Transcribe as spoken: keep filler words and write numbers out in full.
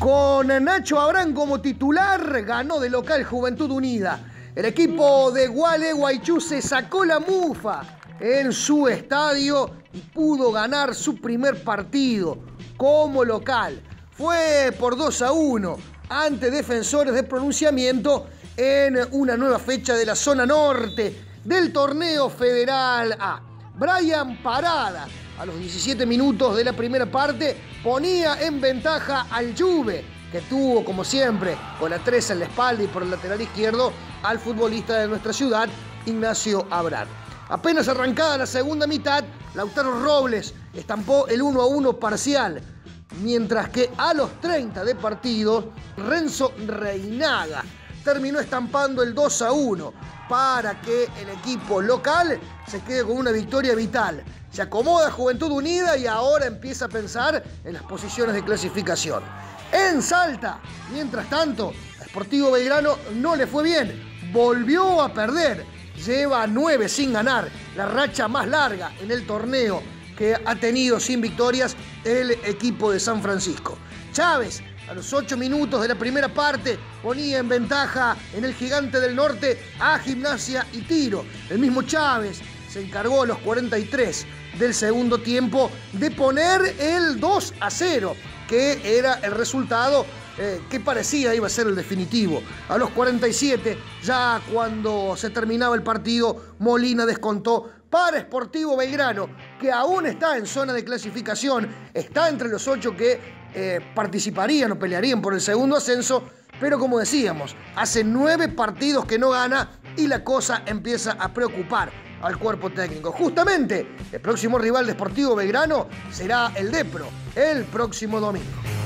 Con Nacho Abrán como titular, ganó de local Juventud Unida. El equipo de Gualeguaychú se sacó la mufa en su estadio y pudo ganar su primer partido como local. Fue por dos a uno ante Defensores de Pronunciamiento en una nueva fecha de la zona norte del torneo Federal A. Brian Parada, a los diecisiete minutos de la primera parte, ponía en ventaja al Juve, que tuvo, como siempre, con la tres en la espalda y por el lateral izquierdo, al futbolista de nuestra ciudad, Ignacio Abrán. Apenas arrancada la segunda mitad, Lautaro Robles estampó el uno a uno parcial, mientras que a los treinta de partido, Renzo Reinaga terminó estampando el dos a uno para que el equipo local se quede con una victoria vital. Se acomoda Juventud Unida y ahora empieza a pensar en las posiciones de clasificación. En Salta, mientras tanto, a Sportivo Belgrano no le fue bien. Volvió a perder. Lleva nueve sin ganar, la racha más larga en el torneo que ha tenido sin victorias el equipo de San Francisco. Chávez, a los ocho minutos de la primera parte, ponía en ventaja en el Gigante del Norte a Gimnasia y Tiro. El mismo Chávez se encargó a los cuarenta y tres del segundo tiempo de poner el dos a cero, que era el resultado eh, que parecía iba a ser el definitivo. A los cuarenta y siete, ya cuando se terminaba el partido, Molina descontó para Sportivo Belgrano, que aún está en zona de clasificación, está entre los ocho que eh, participarían o pelearían por el segundo ascenso, pero como decíamos, hace nueve partidos que no gana y la cosa empieza a preocupar al cuerpo técnico. Justamente, el próximo rival de Sportivo Belgrano será el Depro el próximo domingo.